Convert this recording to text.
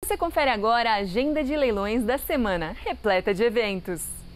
Você confere agora a agenda de leilões da semana, repleta de eventos.